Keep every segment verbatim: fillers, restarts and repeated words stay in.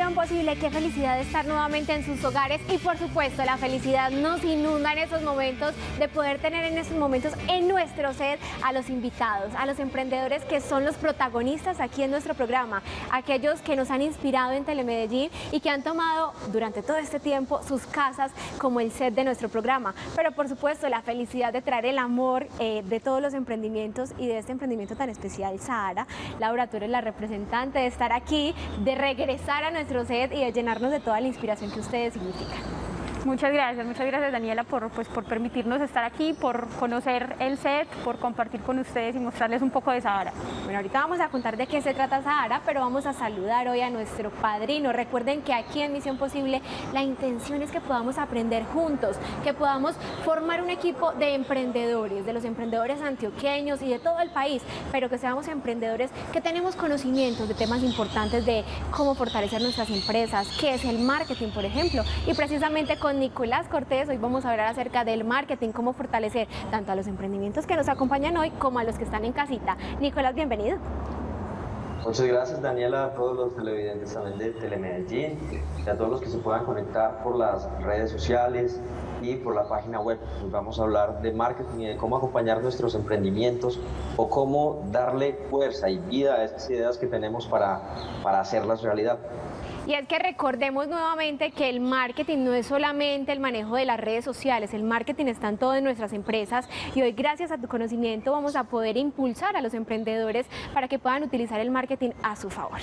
Misión Posible, qué felicidad estar nuevamente en sus hogares y por supuesto la felicidad nos inunda en esos momentos de poder tener en esos momentos en nuestro set a los invitados, a los emprendedores que son los protagonistas aquí en nuestro programa, aquellos que nos han inspirado en Telemedellín y que han tomado durante todo este tiempo sus casas como el set de nuestro programa, pero por supuesto la felicidad de traer el amor eh, de todos los emprendimientos y de este emprendimiento tan especial, Sahara. Laura, tú eres la representante de estar aquí, de regresar a nuestro set y de llenarnos de toda la inspiración que ustedes significan. Muchas gracias, muchas gracias Daniela por, pues, por permitirnos estar aquí, por conocer el set, por compartir con ustedes y mostrarles un poco de Sahara. Bueno, ahorita vamos a contar de qué se trata Sahara, pero vamos a saludar hoy a nuestro padrino. Recuerden que aquí en Misión Posible la intención es que podamos aprender juntos, que podamos formar un equipo de emprendedores, de los emprendedores antioqueños y de todo el país, pero que seamos emprendedores que tenemos conocimientos de temas importantes de cómo fortalecer nuestras empresas, qué es el marketing, por ejemplo, y precisamente con Nicolás Cortés hoy vamos a hablar acerca del marketing, cómo fortalecer tanto a los emprendimientos que nos acompañan hoy como a los que están en casita. Nicolás, bienvenido. Muchas gracias Daniela, a todos los televidentes también de Telemedellín y a todos los que se puedan conectar por las redes sociales y por la página web. Hoy vamos a hablar de marketing y de cómo acompañar nuestros emprendimientos o cómo darle fuerza y vida a esas ideas que tenemos para, para hacerlas realidad. Y es que recordemos nuevamente que el marketing no es solamente el manejo de las redes sociales, el marketing está en todas nuestras empresas y hoy gracias a tu conocimiento vamos a poder impulsar a los emprendedores para que puedan utilizar el marketing a su favor.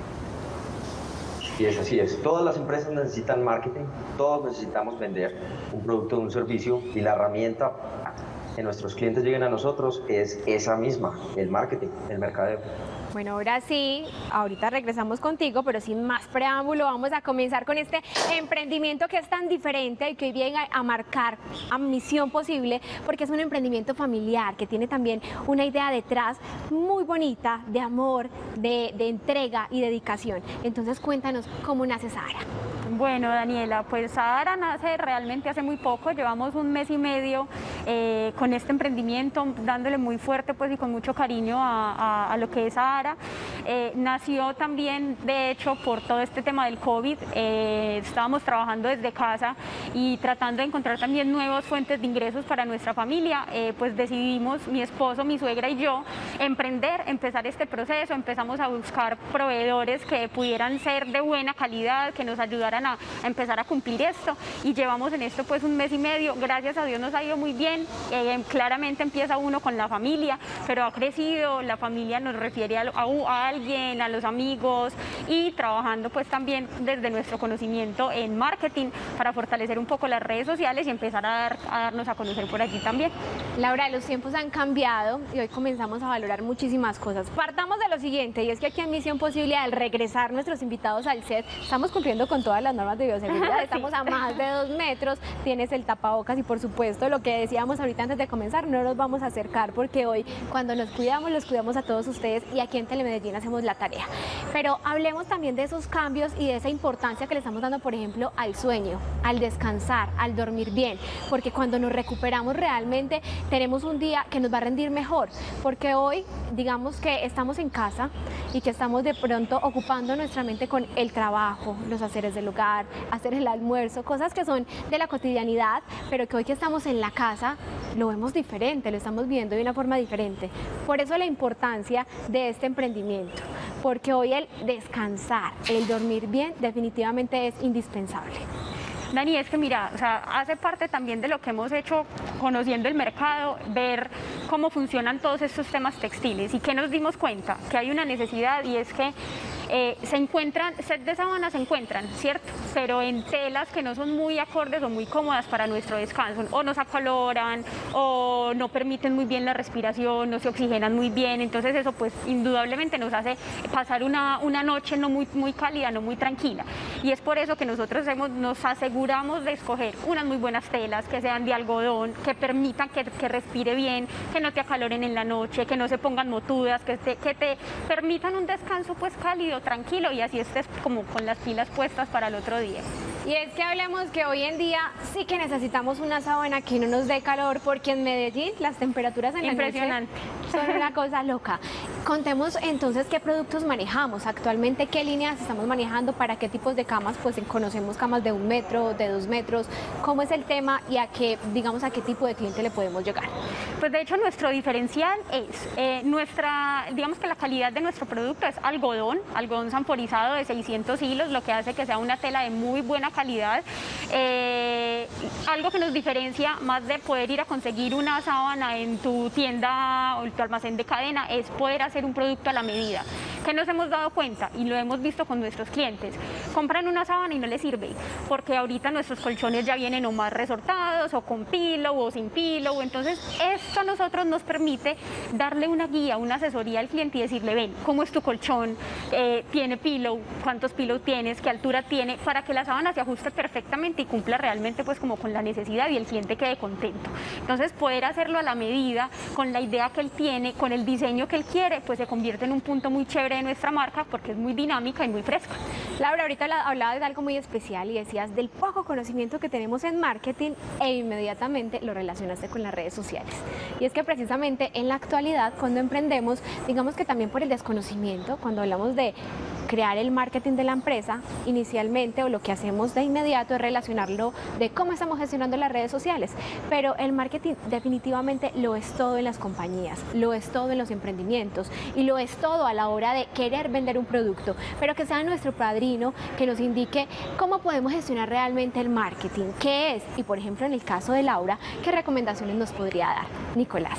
Sí, es así es. Todas las empresas necesitan marketing, todos necesitamos vender un producto o un servicio y la herramienta que nuestros clientes lleguen a nosotros es esa misma, el marketing, el mercadeo. Bueno, ahora sí, ahorita regresamos contigo, pero sin más preámbulo vamos a comenzar con este emprendimiento que es tan diferente y que hoy viene a, a marcar a Misión Posible, porque es un emprendimiento familiar que tiene también una idea detrás muy bonita de amor, de, de entrega y dedicación. Entonces cuéntanos cómo nace Sahara. Bueno, Daniela, pues Sahara nace realmente hace muy poco, llevamos un mes y medio eh, con este emprendimiento, dándole muy fuerte pues y con mucho cariño a, a, a lo que es Sahara. Eh, nació también, de hecho, por todo este tema del COVID, eh, estábamos trabajando desde casa y tratando de encontrar también nuevas fuentes de ingresos para nuestra familia, eh, pues decidimos, mi esposo, mi suegra y yo, emprender, empezar este proceso, empezamos a buscar proveedores que pudieran ser de buena calidad, que nos ayudaran a a empezar a cumplir esto y llevamos en esto pues un mes y medio, gracias a Dios nos ha ido muy bien, eh, claramente empieza uno con la familia, pero ha crecido, la familia nos refiere a, a, a alguien, a los amigos y trabajando pues también desde nuestro conocimiento en marketing para fortalecer un poco las redes sociales y empezar a, dar, a darnos a conocer por allí también. Laura, los tiempos han cambiado y hoy comenzamos a valorar muchísimas cosas. Partamos de lo siguiente y es que aquí en Misión Posible al regresar nuestros invitados al set estamos cumpliendo con todas las normas de bioseguridad, estamos a más de dos metros, tienes el tapabocas y por supuesto lo que decíamos ahorita antes de comenzar, no nos vamos a acercar porque hoy cuando nos cuidamos, los cuidamos a todos ustedes y aquí en Telemedellín hacemos la tarea. Pero hablemos también de esos cambios y de esa importancia que le estamos dando, por ejemplo, al sueño, al descansar, al dormir bien, porque cuando nos recuperamos realmente tenemos un día que nos va a rendir mejor, porque hoy digamos que estamos en casa y que estamos de pronto ocupando nuestra mente con el trabajo, los haceres del hogar, hacer el almuerzo, cosas que son de la cotidianidad, pero que hoy que estamos en la casa lo vemos diferente, lo estamos viendo de una forma diferente. Por eso la importancia de este emprendimiento, porque hoy el descansar, el dormir bien definitivamente es indispensable. Dani, es que mira, o sea, hace parte también de lo que hemos hecho conociendo el mercado, ver cómo funcionan todos estos temas textiles y que nos dimos cuenta que hay una necesidad y es que eh, se encuentran, set de sábanas se encuentran, ¿cierto? Pero en telas que no son muy acordes o muy cómodas para nuestro descanso, o nos acaloran, o no permiten muy bien la respiración, no se oxigenan muy bien, entonces eso pues indudablemente nos hace pasar una, una noche no muy, muy cálida, no muy tranquila. Y es por eso que nosotros hemos, nos aseguramos de escoger unas muy buenas telas, que sean de algodón, que permitan que, que respire bien, que no te acaloren en la noche, que no se pongan motudas, que te, que te permitan un descanso pues cálido, tranquilo y así estés como con las pilas puestas para el otro día. Y es que hablemos que hoy en día sí que necesitamos una sábana que no nos dé calor, porque en Medellín las temperaturas en la noche son una cosa loca. Contemos entonces qué productos manejamos actualmente, qué líneas estamos manejando, para qué tipos de camas, pues conocemos camas de un metro, de dos metros, cómo es el tema y a qué, digamos, a qué tipo de cliente le podemos llegar. Pues de hecho nuestro diferencial es eh, nuestra, digamos que la calidad de nuestro producto es algodón, algodón sanforizado de seiscientos hilos, lo que hace que sea una tela de muy buena calidad. Eh, algo que nos diferencia más de poder ir a conseguir una sábana en tu tienda o tu almacén de cadena es poder hacer un producto a la medida. ¿Qué nos hemos dado cuenta? Y lo hemos visto con nuestros clientes. Compran una sábana y no les sirve, porque ahorita nuestros colchones ya vienen o más resortados, o con pillow, o sin pillow. Entonces, esto a nosotros nos permite darle una guía, una asesoría al cliente y decirle, ven, ¿cómo es tu colchón? Eh, ¿Tiene pillow? ¿Cuántos pillow tienes? ¿Qué altura tiene? Para que la sábana se ajuste perfectamente y cumpla realmente pues como con la necesidad y el cliente quede contento. Entonces, poder hacerlo a la medida, con la idea que él tiene, con el diseño que él quiere, pues se convierte en un punto muy chévere de nuestra marca, porque es muy dinámica y muy fresca. Laura, ahorita hablabas de algo muy especial y decías del poco conocimiento que tenemos en marketing, e inmediatamente lo relacionaste con las redes sociales. Y es que precisamente en la actualidad, cuando emprendemos, digamos que también por el desconocimiento, cuando hablamos de crear el marketing de la empresa, inicialmente, o lo que hacemos de inmediato es relacionarlo de cómo estamos gestionando las redes sociales, pero el marketing definitivamente lo es todo en las compañías, lo es todo en los emprendimientos y lo es todo a la hora de querer vender un producto, pero que sea nuestro padrino que nos indique cómo podemos gestionar realmente el marketing, qué es, y por ejemplo en el caso de Laura, qué recomendaciones nos podría dar. Nicolás.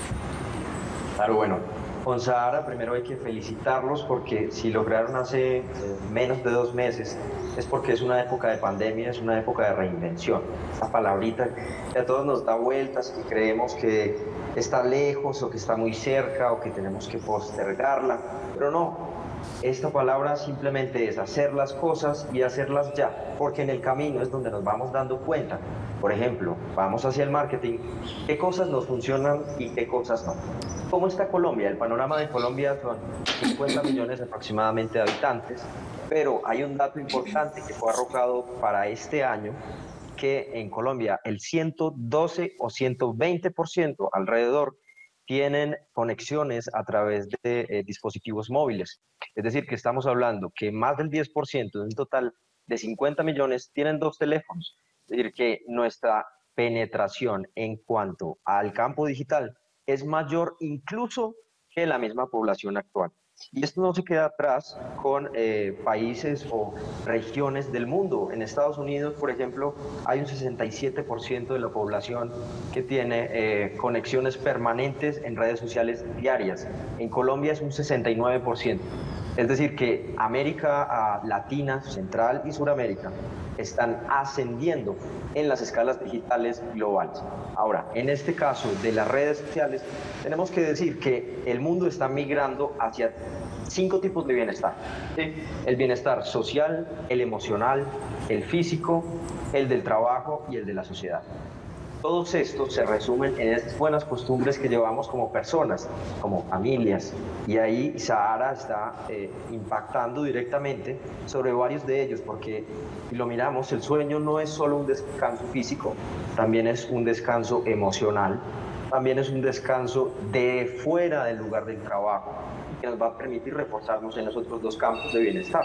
Claro, bueno, con Sahara primero hay que felicitarlos, porque si lograron hace eh, menos de dos meses es porque es una época de pandemia, es una época de reinvención. Esa palabrita que a todos nos da vueltas, que creemos que está lejos o que está muy cerca o que tenemos que postergarla, pero no. Esta palabra simplemente es hacer las cosas y hacerlas ya, porque en el camino es donde nos vamos dando cuenta. Por ejemplo, vamos hacia el marketing, qué cosas nos funcionan y qué cosas no. ¿Cómo está Colombia? El panorama de Colombia son cincuenta millones aproximadamente de habitantes, pero hay un dato importante que fue arrojado para este año, que en Colombia el ciento doce o ciento veinte por ciento alrededor tienen conexiones a través de eh, dispositivos móviles. Es decir, que estamos hablando que más del diez por ciento de un total de cincuenta millones tienen dos teléfonos. Es decir, que nuestra penetración en cuanto al campo digital es mayor incluso que la misma población actual. Y esto no se queda atrás con eh, países o regiones del mundo. En Estados Unidos, por ejemplo, hay un sesenta y siete por ciento de la población que tiene eh, conexiones permanentes en redes sociales diarias. En Colombia es un sesenta y nueve por ciento. Es decir, que América Latina, Central y Suramérica están ascendiendo en las escalas digitales globales. Ahora, en este caso de las redes sociales, tenemos que decir que el mundo está migrando hacia cinco tipos de bienestar, ¿sí? El bienestar social, el emocional, el físico, el del trabajo y el de la sociedad. Todos estos se resumen en esas buenas costumbres que llevamos como personas, como familias, y ahí Sahara está eh, impactando directamente sobre varios de ellos, porque si lo miramos, el sueño no es solo un descanso físico, también es un descanso emocional, también es un descanso de fuera del lugar del trabajo, que nos va a permitir reforzarnos en los otros dos campos de bienestar.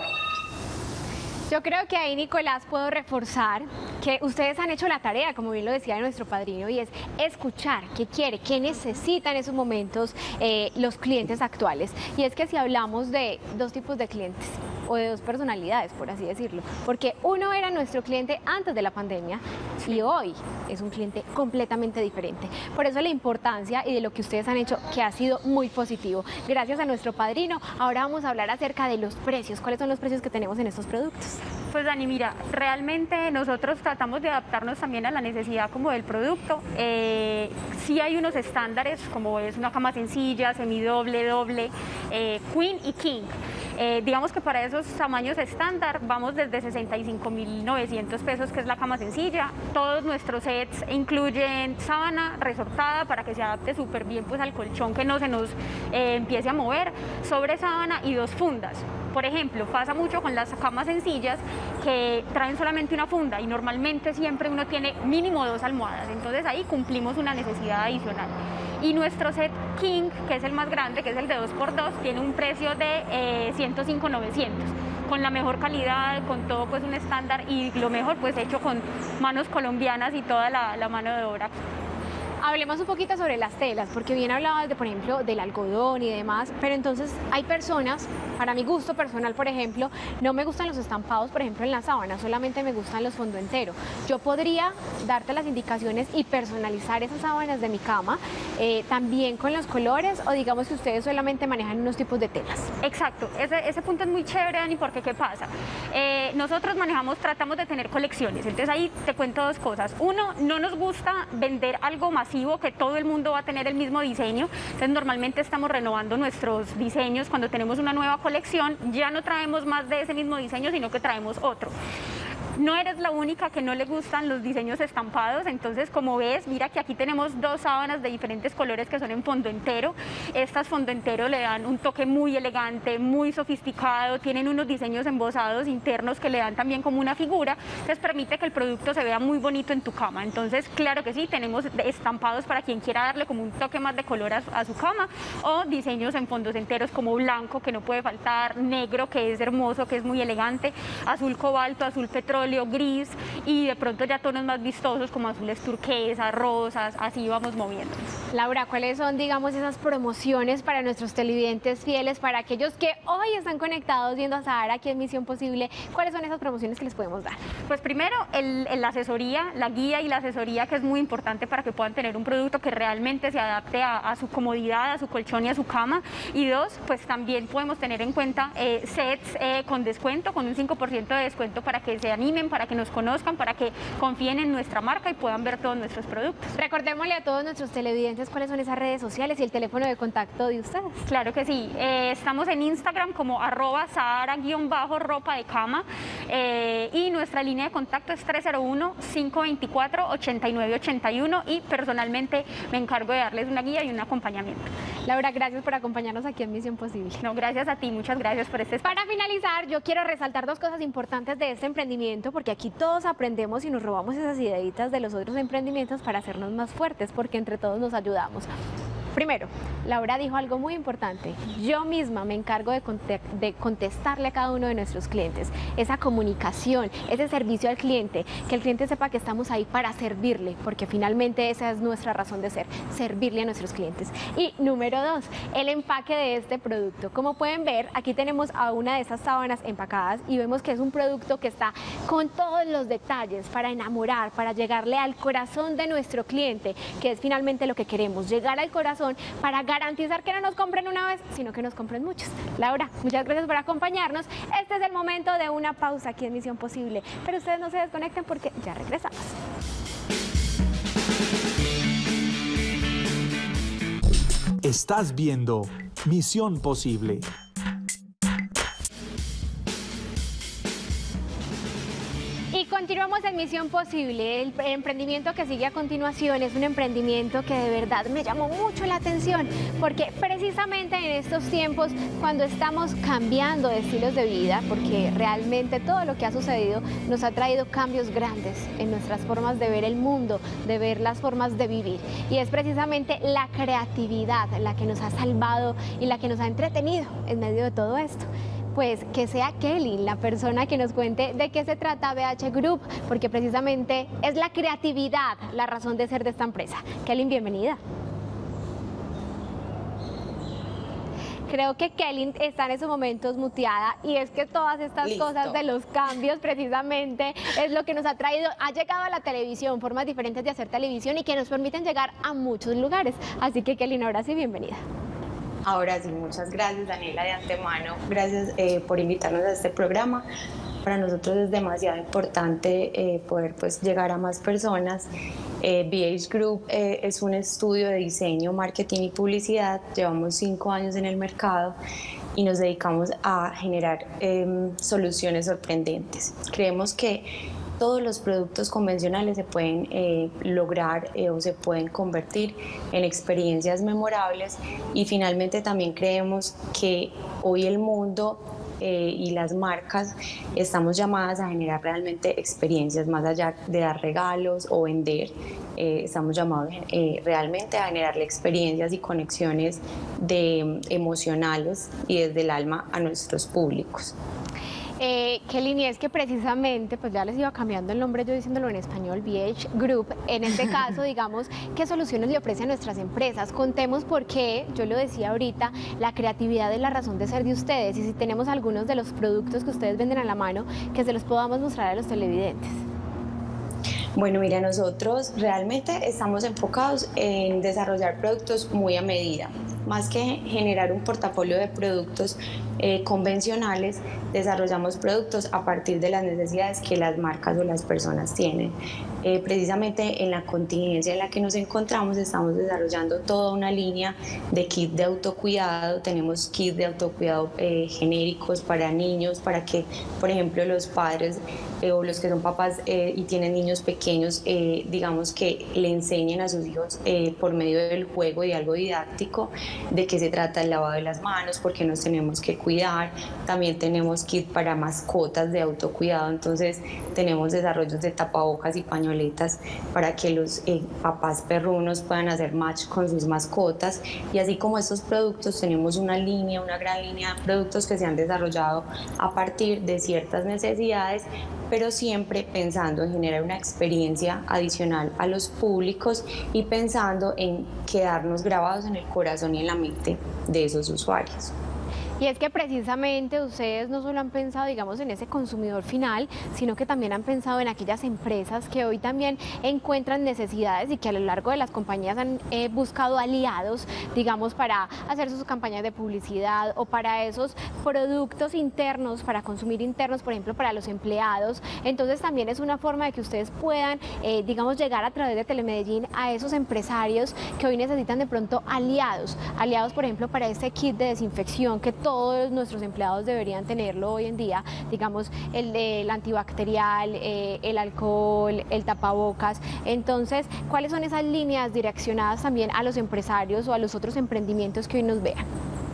Yo creo que ahí, Nicolás, puedo reforzar que ustedes han hecho la tarea, como bien lo decía nuestro padrino, y es escuchar qué quiere, qué necesitan en esos momentos eh, los clientes actuales. Y es que si hablamos de dos tipos de clientes, o de dos personalidades, por así decirlo, porque uno era nuestro cliente antes de la pandemia y hoy es un cliente completamente diferente. Por eso la importancia y de lo que ustedes han hecho, que ha sido muy positivo. Gracias a nuestro padrino, ahora vamos a hablar acerca de los precios. ¿Cuáles son los precios que tenemos en estos productos? Pues Dani, mira, realmente nosotros tratamos de adaptarnos también a la necesidad como del producto. Eh, sí hay unos estándares, como es una cama sencilla, semidoble, doble, eh, queen y king. Eh, digamos que para esos tamaños estándar vamos desde sesenta y cinco mil novecientos pesos, que es la cama sencilla. Todos nuestros sets incluyen sábana resortada para que se adapte súper bien pues al colchón, que no se nos eh, empiece a mover, sobre sábana y dos fundas. Por ejemplo, pasa mucho con las camas sencillas que traen solamente una funda y normalmente siempre uno tiene mínimo dos almohadas, entonces ahí cumplimos una necesidad adicional. Y nuestro set King, que es el más grande, que es el de dos por dos, tiene un precio de eh, ciento cinco mil novecientos, con la mejor calidad, con todo pues un estándar y lo mejor pues hecho con manos colombianas y toda la, la mano de obra. Hablemos un poquito sobre las telas, porque bien hablabas de, por ejemplo, del algodón y demás, pero entonces hay personas, para mi gusto personal, por ejemplo, no me gustan los estampados, por ejemplo, en la sábana, solamente me gustan los fondo entero. Yo podría darte las indicaciones y personalizar esas sábanas de mi cama, eh, también con los colores, o digamos que ustedes solamente manejan unos tipos de telas. Exacto, ese, ese punto es muy chévere, Dani, porque ¿qué pasa? Eh, nosotros manejamos, tratamos de tener colecciones, entonces ahí te cuento dos cosas. Uno, no nos gusta vender algo masivo, que todo el mundo va a tener el mismo diseño, entonces normalmente estamos renovando nuestros diseños. Cuando tenemos una nueva colección ya no traemos más de ese mismo diseño, sino que traemos otro. No eres la única que no le gustan los diseños estampados, entonces como ves, mira que aquí tenemos dos sábanas de diferentes colores que son en fondo entero. Estas fondo entero le dan un toque muy elegante, muy sofisticado, tienen unos diseños embosados internos que le dan también como una figura, entonces permite que el producto se vea muy bonito en tu cama. Entonces claro que sí, tenemos estampados para quien quiera darle como un toque más de color a su, a su cama, o diseños en fondos enteros como blanco, que no puede faltar, negro, que es hermoso, que es muy elegante, azul cobalto, azul petróleo, gris, y de pronto ya tonos más vistosos como azules turquesas, rosas, así vamos moviéndonos. Laura, ¿cuáles son, digamos, esas promociones para nuestros televidentes fieles, para aquellos que hoy están conectados viendo a Sahara aquí en Misión Posible? ¿Cuáles son esas promociones que les podemos dar? Pues primero, el, el, la asesoría, la guía y la asesoría, que es muy importante para que puedan tener un producto que realmente se adapte a, a su comodidad, a su colchón y a su cama. Y dos, pues también podemos tener en cuenta eh, sets eh, con descuento, con un cinco por ciento de descuento, para que se animen, para que nos conozcan, para que confíen en nuestra marca y puedan ver todos nuestros productos. Recordémosle a todos nuestros televidentes cuáles son esas redes sociales y el teléfono de contacto de ustedes. Claro que sí, eh, estamos en Instagram como arroba Sahara-ropa de cama, eh, y nuestra línea de contacto es tres cero uno, cinco dos cuatro, ocho nueve ocho uno, y personalmente me encargo de darles una guía y un acompañamiento. Laura, gracias por acompañarnos aquí en Misión Posible. No, gracias a ti, muchas gracias por este espacio. Para finalizar, yo quiero resaltar dos cosas importantes de este emprendimiento, porque aquí todos aprendemos y nos robamos esas ideitas de los otros emprendimientos para hacernos más fuertes, porque entre todos nos ayudamos. Primero, Laura dijo algo muy importante: yo misma me encargo de, de contestarle a cada uno de nuestros clientes. Esa comunicación, ese servicio al cliente, que el cliente sepa que estamos ahí para servirle, porque finalmente esa es nuestra razón de ser, servirle a nuestros clientes. Y número dos, el empaque de este producto. Como pueden ver, aquí tenemos a una de esas sábanas empacadas y vemos que es un producto que está con todos los detalles para enamorar, para llegarle al corazón de nuestro cliente, que es finalmente lo que queremos, llegar al corazón, para garantizar que no nos compren una vez, sino que nos compren muchos. Laura, muchas gracias por acompañarnos. Este es el momento de una pausa aquí en Misión Posible, pero ustedes no se desconecten porque ya regresamos. Estás viendo Misión Posible. Y continuamos en Misión Posible. El emprendimiento que sigue a continuación es un emprendimiento que de verdad me llamó mucho la atención, porque precisamente en estos tiempos, cuando estamos cambiando de estilos de vida, porque realmente todo lo que ha sucedido nos ha traído cambios grandes en nuestras formas de ver el mundo, de ver las formas de vivir, y es precisamente la creatividad la que nos ha salvado y la que nos ha entretenido en medio de todo esto. Pues que sea Kelly la persona que nos cuente de qué se trata B H Group, porque precisamente es la creatividad la razón de ser de esta empresa. Kelly, bienvenida. Creo que Kelly está en esos momentos muteada, y es que todas estas Listo. cosas de los cambios precisamente es lo que nos ha traído, ha llegado a la televisión, formas diferentes de hacer televisión y que nos permiten llegar a muchos lugares. Así que Kelly, ahora sí, bienvenida. Ahora sí, muchas gracias, Daniela, de antemano. Gracias eh, por invitarnos a este programa. Para nosotros es demasiado importante eh, poder pues, llegar a más personas. Eh, B H Group eh, es un estudio de diseño, marketing y publicidad. Llevamos cinco años en el mercado y nos dedicamos a generar eh, soluciones sorprendentes. Creemos que todos los productos convencionales se pueden eh, lograr eh, o se pueden convertir en experiencias memorables, y finalmente también creemos que hoy el mundo eh, y las marcas estamos llamadas a generar realmente experiencias más allá de dar regalos o vender. Eh, estamos llamados eh, realmente a generarle experiencias y conexiones de, emocionales y desde el alma a nuestros públicos. Eh, Kelly, es que precisamente, pues ya les iba cambiando el nombre yo diciéndolo en español, V H Group, en este caso, digamos, ¿qué soluciones le ofrecen a nuestras empresas? Contemos por qué, yo lo decía ahorita, la creatividad es la razón de ser de ustedes, y si tenemos algunos de los productos que ustedes venden a la mano, que se los podamos mostrar a los televidentes. Bueno, mira, nosotros realmente estamos enfocados en desarrollar productos muy a medida. Más que generar un portafolio de productos eh, convencionales, desarrollamos productos a partir de las necesidades que las marcas o las personas tienen. Eh, precisamente en la contingencia en la que nos encontramos estamos desarrollando toda una línea de kit de autocuidado. Tenemos kits de autocuidado eh, genéricos para niños, para que, por ejemplo, los padres eh, o los que son papás eh, y tienen niños pequeños, eh, digamos que le enseñen a sus hijos eh, por medio del juego y algo didáctico de qué se trata el lavado de las manos, por qué nos tenemos que cuidar. También tenemos kit para mascotas de autocuidado, entonces tenemos desarrollos de tapabocas y pañoletas para que los eh, papás perrunos puedan hacer match con sus mascotas. Y así como estos productos, tenemos una línea, una gran línea de productos que se han desarrollado a partir de ciertas necesidades, pero siempre pensando en generar una experiencia adicional a los públicos y pensando en quedarnos grabados en el corazón y en la mente de esos usuarios. Y es que precisamente ustedes no solo han pensado, digamos, en ese consumidor final, sino que también han pensado en aquellas empresas que hoy también encuentran necesidades y que a lo largo de las compañías han eh, buscado aliados, digamos, para hacer sus campañas de publicidad o para esos productos internos, para consumir internos, por ejemplo, para los empleados. Entonces también es una forma de que ustedes puedan, eh, digamos, llegar a través de Telemedellín a esos empresarios que hoy necesitan de pronto aliados, aliados, por ejemplo, para este kit de desinfección que todos nuestros empleados deberían tenerlo hoy en día, digamos, el, el antibacterial, eh, el alcohol, el tapabocas. Entonces, ¿cuáles son esas líneas direccionadas también a los empresarios o a los otros emprendimientos que hoy nos vean?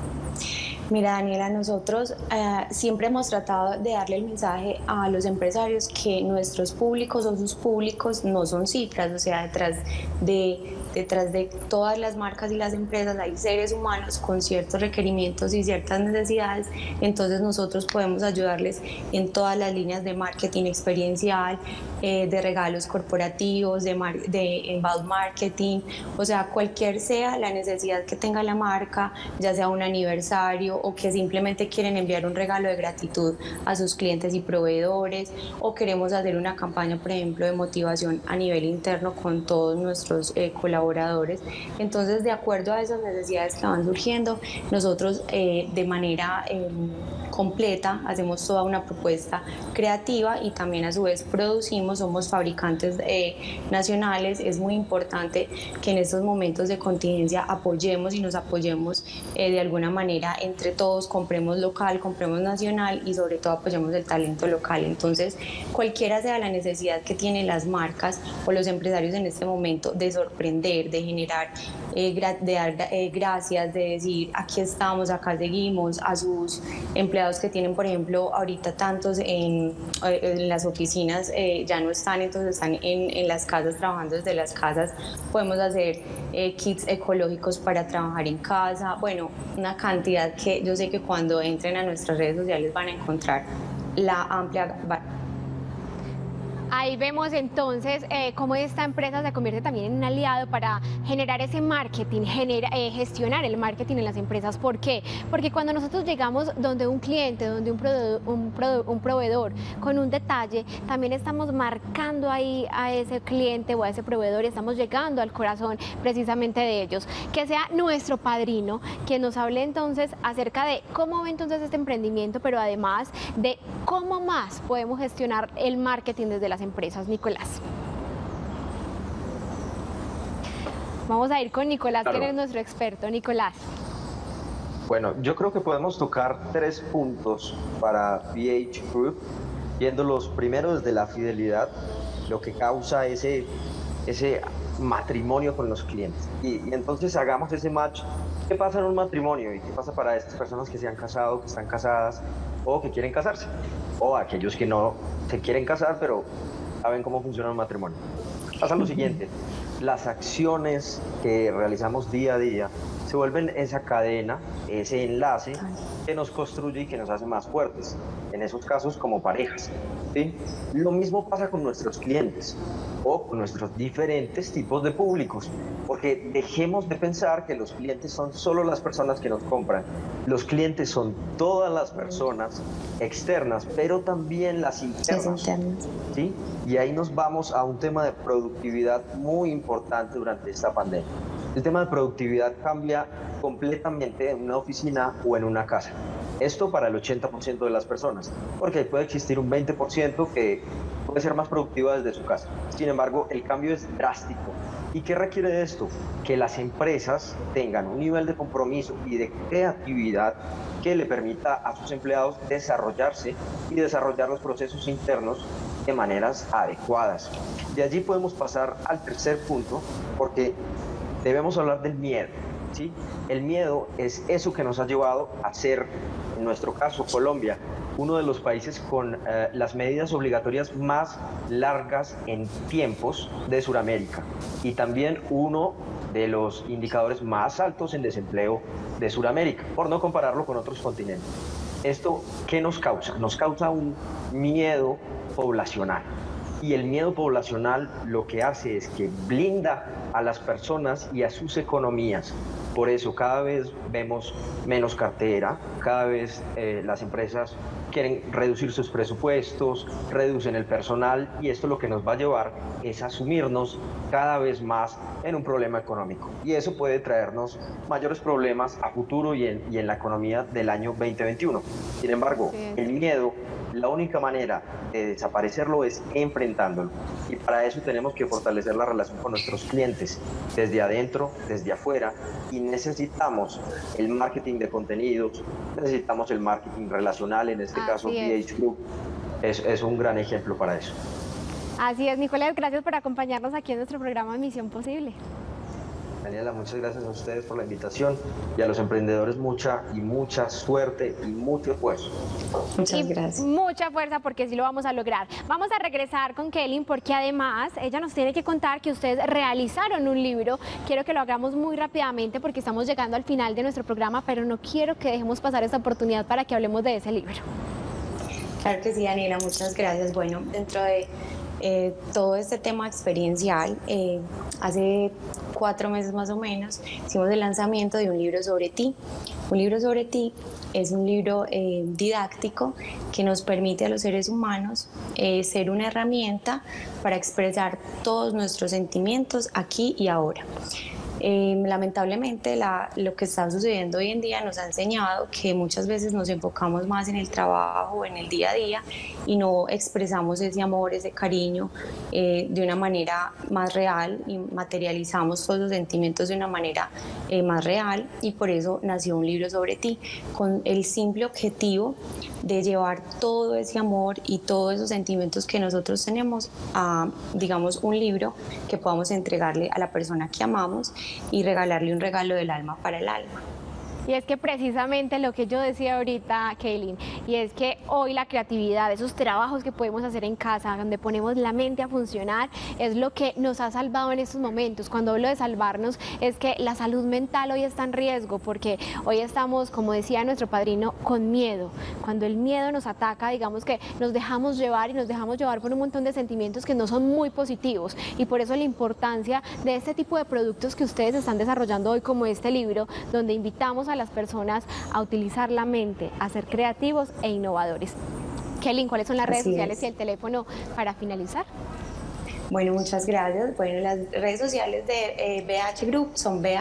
Mira, Daniela, nosotros eh, siempre hemos tratado de darle el mensaje a los empresarios que nuestros públicos o sus públicos no son cifras, o sea, detrás de, detrás de todas las marcas y las empresas hay seres humanos con ciertos requerimientos y ciertas necesidades. Entonces nosotros podemos ayudarles en todas las líneas de marketing experiencial, eh, de regalos corporativos, de, mar de inbound marketing, o sea, cualquier sea la necesidad que tenga la marca, ya sea un aniversario o que simplemente quieren enviar un regalo de gratitud a sus clientes y proveedores, o queremos hacer una campaña, por ejemplo, de motivación a nivel interno con todos nuestros eh, colaboradores. Entonces, de acuerdo a esas necesidades que van surgiendo, nosotros eh, de manera eh, completa hacemos toda una propuesta creativa y también a su vez producimos, somos fabricantes eh, nacionales. Es muy importante que en estos momentos de contingencia apoyemos y nos apoyemos eh, de alguna manera entre todos, compremos local, compremos nacional y sobre todo apoyemos el talento local. Entonces, cualquiera sea la necesidad que tienen las marcas o los empresarios en este momento de sorprender, de generar, eh, de dar eh, gracias, de decir aquí estamos, acá seguimos, a sus empleados que tienen, por ejemplo, ahorita tantos en, en las oficinas eh, ya no están, entonces están en, en las casas, trabajando desde las casas, podemos hacer eh, kits ecológicos para trabajar en casa, bueno, una cantidad que yo sé que cuando entren a nuestras redes sociales van a encontrar la amplia. Ahí vemos entonces eh, cómo esta empresa se convierte también en un aliado para generar ese marketing, genera, eh, gestionar el marketing en las empresas. ¿Por qué? Porque cuando nosotros llegamos donde un cliente, donde un, proveedor, un, proveedor, un proveedor con un detalle, también estamos marcando ahí a ese cliente o a ese proveedor y estamos llegando al corazón precisamente de ellos. Que sea nuestro padrino quien nos hable entonces acerca de cómo ve entonces este emprendimiento, pero además de cómo más podemos gestionar el marketing desde las empresas. Nicolás. Vamos a ir con Nicolás, claro, quien es nuestro experto. Nicolás. Bueno, yo creo que podemos tocar tres puntos para V H Group, viéndolos primero desde la fidelidad, lo que causa ese, ese matrimonio con los clientes. Y, y entonces hagamos ese match. ¿Qué pasa en un matrimonio y qué pasa para estas personas que se han casado, que están casadas? o que quieren casarse, o aquellos que no se quieren casar, pero saben cómo funciona un matrimonio. Pasa lo siguiente, las acciones que realizamos día a día se vuelven esa cadena, ese enlace que nos construye y que nos hace más fuertes, en esos casos como parejas, ¿sí? Lo mismo pasa con nuestros clientes o con nuestros diferentes tipos de públicos, porque dejemos de pensar que los clientes son solo las personas que nos compran. Los clientes son todas las personas externas, pero también las internas, ¿sí? Y ahí nos vamos a un tema de productividad muy importante durante esta pandemia. El tema de productividad cambia completamente en una oficina o en una casa. Esto para el ochenta por ciento de las personas, porque puede existir un veinte por ciento que puede ser más productiva desde su casa. Sin embargo, el cambio es drástico. ¿Y qué requiere de esto? Que las empresas tengan un nivel de compromiso y de creatividad que le permita a sus empleados desarrollarse y desarrollar los procesos internos de maneras adecuadas. De allí podemos pasar al tercer punto, porque debemos hablar del miedo, ¿sí? El miedo es eso que nos ha llevado a ser, en nuestro caso, Colombia, uno de los países con eh, las medidas obligatorias más largas en tiempos de Sudamérica y también uno de los indicadores más altos en desempleo de Sudamérica, por no compararlo con otros continentes. ¿Esto qué nos causa? Nos causa un miedo poblacional. Y el miedo poblacional lo que hace es que blinda a las personas y a sus economías. Por eso cada vez vemos menos cartera, cada vez eh, las empresas quieren reducir sus presupuestos, reducen el personal, y esto lo que nos va a llevar es a sumirnos cada vez más en un problema económico. Y eso puede traernos mayores problemas a futuro y en, y en la economía del año veinte veintiuno. Sin embargo, sí, el miedo, la única manera de desaparecerlo es enfrentándolo. Y para eso tenemos que fortalecer la relación con nuestros clientes, desde adentro, desde afuera, y necesitamos el marketing de contenidos, necesitamos el marketing relacional, en este caso B H Group es, es un gran ejemplo para eso. Así es, Nicolás, gracias por acompañarnos aquí en nuestro programa Misión Posible. Daniela, muchas gracias a ustedes por la invitación y a los emprendedores mucha y mucha suerte y mucho esfuerzo. Muchas y gracias. Mucha fuerza, porque sí lo vamos a lograr. Vamos a regresar con Kelly, porque además ella nos tiene que contar que ustedes realizaron un libro. Quiero que lo hagamos muy rápidamente porque estamos llegando al final de nuestro programa, pero no quiero que dejemos pasar esta oportunidad para que hablemos de ese libro. Claro que sí, Daniela, muchas gracias. Bueno, dentro de eh, todo este tema experiencial, eh, hace cuatro meses más o menos, hicimos el lanzamiento de un libro sobre ti. Un libro sobre ti es un libro eh, didáctico que nos permite a los seres humanos eh, ser una herramienta para expresar todos nuestros sentimientos aquí y ahora. Eh, lamentablemente la, lo que está sucediendo hoy en día nos ha enseñado que muchas veces nos enfocamos más en el trabajo, en el día a día, y no expresamos ese amor, ese cariño eh, de una manera más real, y materializamos todos los sentimientos de una manera eh, más real, y por eso nació un libro sobre ti, con el simple objetivo de llevar todo ese amor y todos esos sentimientos que nosotros tenemos a, digamos, un libro que podamos entregarle a la persona que amamos y regalarle un regalo del alma para el alma. Y es que precisamente lo que yo decía ahorita, Kaylin, y es que hoy la creatividad, esos trabajos que podemos hacer en casa, donde ponemos la mente a funcionar, es lo que nos ha salvado en estos momentos. Cuando hablo de salvarnos, es que la salud mental hoy está en riesgo, porque hoy estamos, como decía nuestro padrino, con miedo. Cuando el miedo nos ataca, digamos que nos dejamos llevar y nos dejamos llevar por un montón de sentimientos que no son muy positivos, y por eso la importancia de este tipo de productos que ustedes están desarrollando hoy, como este libro, donde invitamos a a las personas a utilizar la mente, a ser creativos e innovadores. Kelly, ¿cuáles son las redes sociales y el teléfono para finalizar? Bueno, muchas gracias. Bueno, las redes sociales de eh, B H Group son B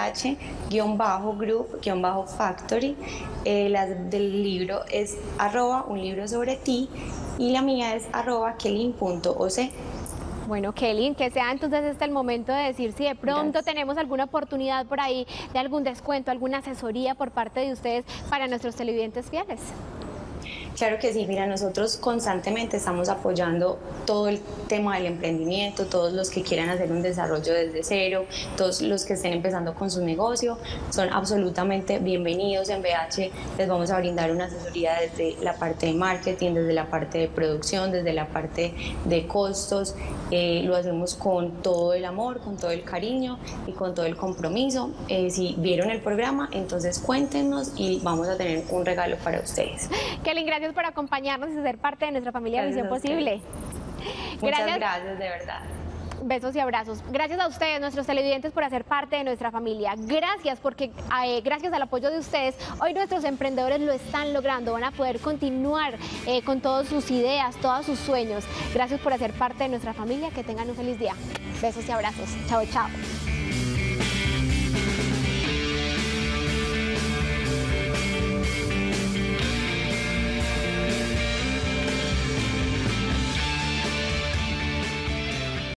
H-Group-Factory. Eh, las del libro es arroba un libro sobre ti, y la mía es arroba kelin punto o c. Bueno, Kelly, que sea entonces este el momento de decir si de pronto Gracias. tenemos alguna oportunidad por ahí de algún descuento, alguna asesoría por parte de ustedes para nuestros televidentes fieles. Claro que sí, mira, nosotros constantemente estamos apoyando todo el tema del emprendimiento, todos los que quieran hacer un desarrollo desde cero, todos los que estén empezando con su negocio, son absolutamente bienvenidos. En B H les vamos a brindar una asesoría desde la parte de marketing, desde la parte de producción, desde la parte de costos. Eh, lo hacemos con todo el amor, con todo el cariño y con todo el compromiso. Eh, si vieron el programa, entonces cuéntenos y vamos a tener un regalo para ustedes. Kelly, gracias por acompañarnos y ser parte de nuestra familia Misión Posible. Muchas Gracias. gracias, de verdad. Besos y abrazos. Gracias a ustedes, nuestros televidentes, por hacer parte de nuestra familia. Gracias porque eh, gracias al apoyo de ustedes, hoy nuestros emprendedores lo están logrando. Van a poder continuar eh, con todas sus ideas, todos sus sueños. Gracias por hacer parte de nuestra familia. Que tengan un feliz día. Besos y abrazos. Chao, chao.